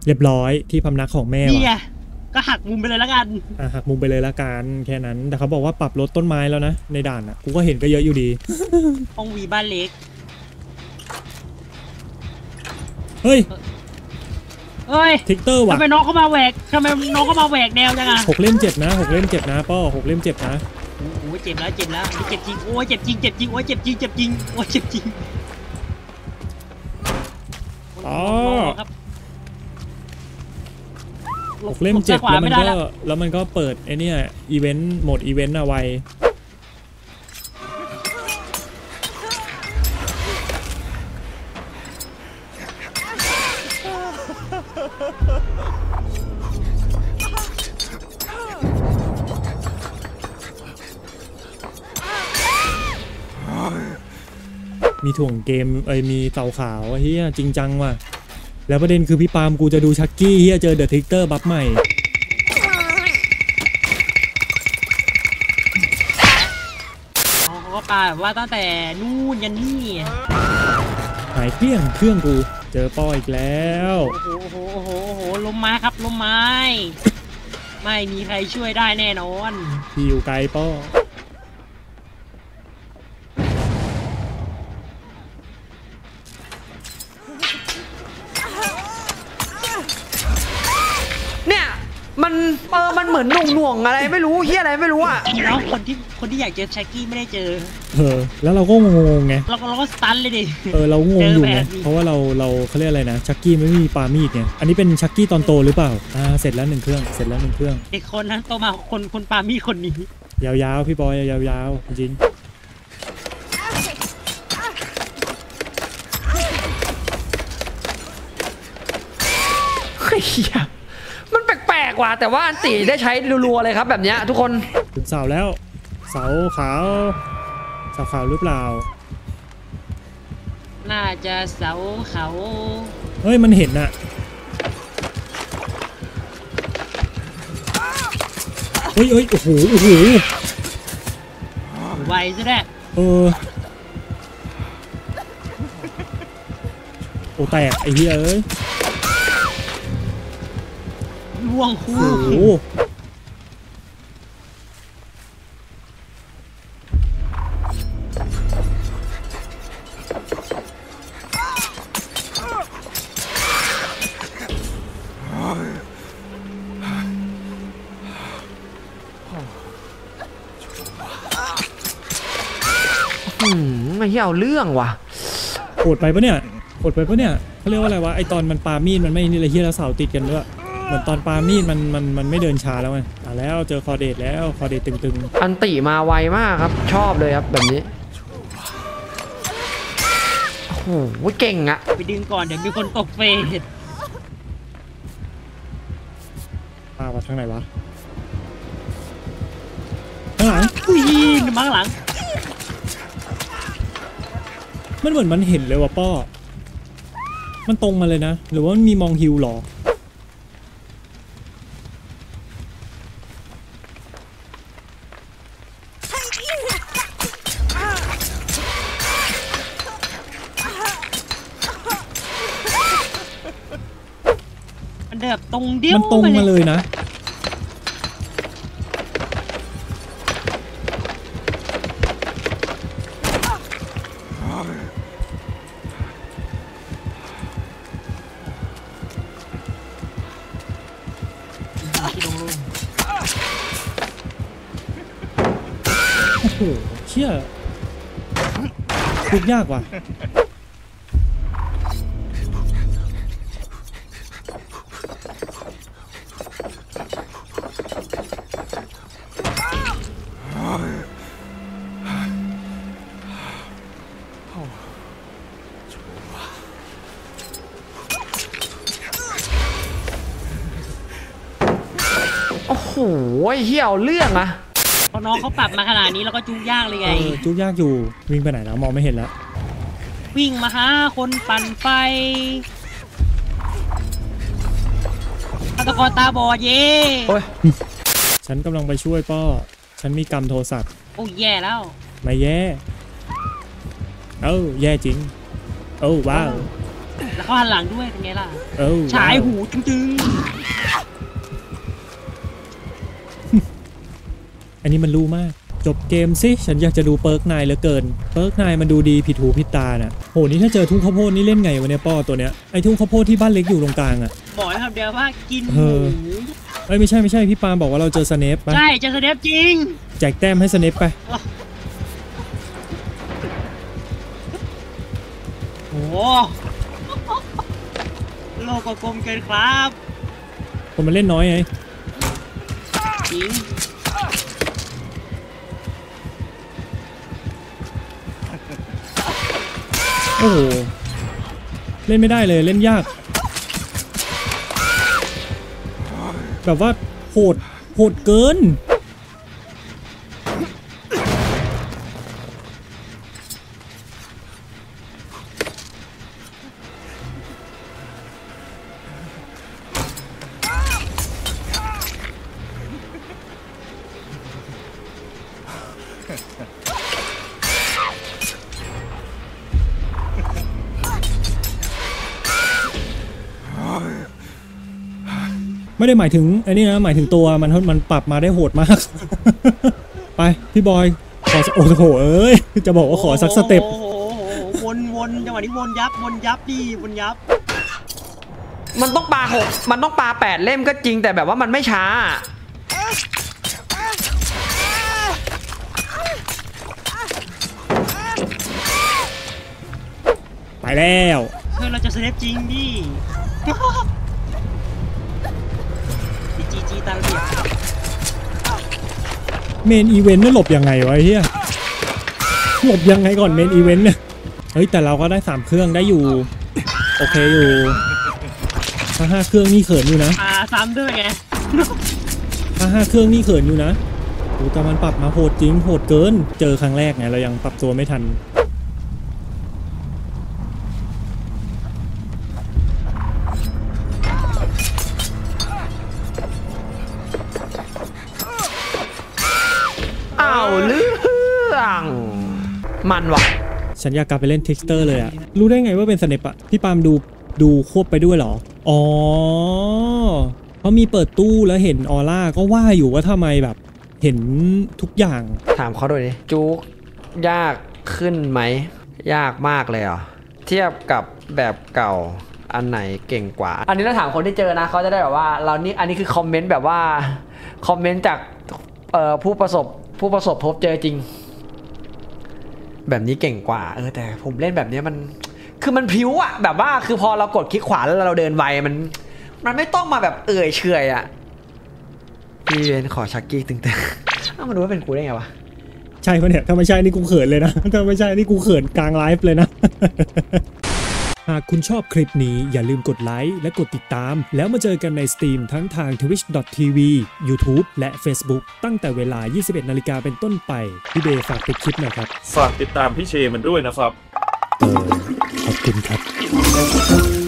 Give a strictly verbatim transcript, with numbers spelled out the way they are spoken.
เรียบร้อยที่พำนักของแม่ว่ะก็หักมุมไปเลยละกันอ่ะหักมุมไปเลยละกันแค่นั้นแต่เขาบอกว่าปรับลดต้นไม้แล้วนะในด่านอ่ะกูก็เห็นก็เยอะอยู่ดีห้องวีบ้านเล็กเฮ้ยเฮ้ยทิกเตอร์ว่ะทำไมน้องเขามาแหวกทำไมน้องเขามาแหวกแนวจังอะหกเล่มเจ็บนะหกเล่มเจ็บนะป้อหกเล่มเจ็บนะโอ้ยเจ็บแล้วเจ็บแล้วเจ็บจริงโอ้ยเจ็บจริงเจ็บจริงโอ้ยเจ็บจริงเจ็บจริงโอ้ยเจ็บจริงอ๋อหกเล่มเจ็บแล้วมันก็แล้วมันก็เปิดไอ้นี่อีเวนต์โหมดอีเวนต์อะไวมีถ่วงเกมเอ้ยมีเต่าขาวเฮียจริงจังว่ะแล้วประเด็นคือพี่ปาล์มกูจะดูชักกี้เฮียเจอเดอะทิกเตอร์บัฟใหม่เขาก็ปาแบบว่าตั้งแต่นู่นยันนี่หายเครื่องเครื่องกูเจอป้ออีกแล้วโอ้โหโอ้โหโอ้โหล้มไม้ครับล้มไม้ไม่มีใครช่วยได้แน่นอนพี่อยู่ไกลป้อเนี่ยมันเออมันเหมือนหน่วงหน่วงอะไรไม่รู้เฮียอะไรไม่รู้อ่ะแล้วคนที่คนที่อยากเจอแช็กกี้ไม่ได้เจอเออแล้วเราก็งงไงเราก็เราก็สตันเลยดิเออเรางงอยู่ไงเพราะว่าเราเราเขาเรียกอะไรนะชักกี้ไม่มีปามีดไงอันนี้เป็นชักกี้ตอนโตหรือเปล่าอ่าเสร็จแล้วหนึ่งเครื่องเสร็จแล้วหนึ่งเครื่องเด็กคนนั้นโตมาคนคนปามีดคนนี้ยาวๆพี่บอยยาวๆจริงเฮียมันแปลกๆว่ะแต่ว่าอันตีได้ใช้รัวๆเลยครับแบบเนี้ยทุกคนถึงเสาแล้วเสาขาวเสาขาวหรือเปล่าน่าจะเสาเขาเฮ้ยมันเห็นอะเฮ้ยเฮ้ยโอ้โหโอ้โหไวซะแน่เออโอ้แตกไอ้เหี้ยเอ้ยล่วงคู่โอ้โหอืมไม่เหี้ยเอาเรื่องว่ะโหดไปปะเนี่ยโหดไปปะเนี่ยเขาเรียกว่าอะไรวะไอตอนมันปามีดมันไม่นี่เลยเฮียแล้วเสาติดกันด้วยเหมือนตอนปามีดมันมันมันไม่เดินช้าแล้วไงอ่ะแล้วเจอคอเดตแล้วคอเดตตึงๆอันติมาไวมากครับชอบเลยครับแบบนี้โอ้โหเก่งอะไปดึงก่อนเดี๋ยวมีคนตกเฟสปาว่าทางไหนวะข้างหลังอุ้ยมาข้างหลังมันเหมือนมันเห็นเลยว่ะป้อมันตรงมาเลยนะหรือว่ามันมีมองฮิวหรอมันแบบตรงเดียวมันตรงมาเลยนะโอ้โหเชี่ยพูดยากว่ะโอ้โหเหี้ยเอาเรื่องอะพอน้องเขาปรับมาขนาดนี้แล้วก็จุกยากเลยไงจุกยากอยู่วิ่งไปไหนแล้วมองไม่เห็นแล้ววิ่งมาหาคนปั่นไฟฆาตกรตาบอดเย่ฉันกำลังไปช่วยป้อฉันมีกรรมโทรศัพท์โอ้แย่แล้วไม่แย่เอ้าแย่จริงโอ้ว้าวแล้วเขาหันหลังด้วยเป็นไงล่ะเอ้าฉายหูตึงอันนี้มันรู้มากจบเกมสิฉันอยากจะดูเปิร์กนายเหลือเกินเปิร์กนายมันดูดีผิดหูผิดตาน่ะโหนี่ถ้าเจอทุ่งข้าวโพดนี่เล่นไงวะเนี่ยป้อตัวเนี้ยไอ้ทุ่งข้าวโพดที่บ้านเล็กอยู่ตรงกลางอ่ะๆบอกให้คำเดียวว่ากินหเอมูอ เอ้ยไม่ใช่ไม่ใช่พี่ปาล์มบอกว่าเราเจอสเนปปะใช่เจะแสดงจริงแจกแต้มให้สเนปไปโอ้โหโลกก็กลมเกินครับคนมันเล่นน้อยไงจริงโอ้โหเล่นไม่ได้เลยเล่นยาก แบบว่าโหดโหดเกินไม่ได้หมายถึงไอ้นี่นะหมายถึงตัวมันมันปรับมาได้โหดมาก ไปพี่บอยขอโอ้โหเอ้ยจะบอกว่าขอสักสเต็ปโอ้โหวนวนจังหวะนี้วนยับวนยับดิวนยับมันต้องปาหกมันต้องปาแปดเล่มก็จริงแต่แบบว่ามันไม่ช้าไปแล้วเพื่อนเราจะเซฟจริงดิจีจีตาเดียบเมนอีเวนต์เนี่ยหลบยังไงวะไอ้เฮียหลบยังไงก่อนเมนอีเวนต์เนี่ยเฮ้ยแต่เราก็ได้สามเครื่องได้อยู่โอเคอยู่ถ้าห้าเครื่องนี่เขินอยู่นะอ่าซ้ำด้วยไงถ้าห้าเครื่องนี่เขินอยู่นะโอ้แต่มันปรับมาโหดจริงโหดเกินเจอครั้งแรกไงเรายังปรับตัวไม่ทันอ้าวเรื่องมันว่ะฉันอยากกลับไปเล่นทิกสเตอร์เลยอะรู้ได้ไงว่าเป็นสเนปอะพี่ปาล์มดูดูควบไปด้วยเหรออ๋อเขามีเปิดตู้แล้วเห็นออร่าก็ว่าอยู่ว่าทำไมแบบเห็นทุกอย่างถามเขาด้วยดิจุกยากขึ้นไหมยากมากเลยเหรอเทียบกับแบบเก่าอันไหนเก่งกว่า อันนี้เราถามคนที่เจอนะเขาจะได้แบบว่าเรานี่อันนี้คือคอมเมนต์แบบว่าคอมเมนต์จากเอ่อผู้ประสบผู้ประสบพบเจอจริง แบบนี้เก่งกว่าเออแต่ผมเล่นแบบนี้มันคือมันพิ้วอะแบบว่าคือพอเรากดคลิกขวาแล้วเราเดินไวมันมันไม่ต้องมาแบบเอื่อยเฉยอะพี่เวนขอชักกี้ตึงๆอ้าวมันรู้ว่าเป็นกูได้ไงวะใช่ปะเนี่ยถ้าไม่ใช่นี่กูเขินเลยนะถ้าไม่ใช่นี่กูเขินกลางไลฟ์เลยนะ หากคุณชอบคลิปนี้อย่าลืมกดไลค์และกดติดตามแล้วมาเจอกันในสตรีมทั้งทาง ทวิช ดอท ที วี ยูทูบ และ Facebook ตั้งแต่เวลา ยี่สิบเอ็ดนาฬิกาเป็นต้นไปพี่เบย์ฝากปิดคลิปหน่อยครับฝากติดตามพี่เชมันด้วยนะครับเออขอบคุณครับ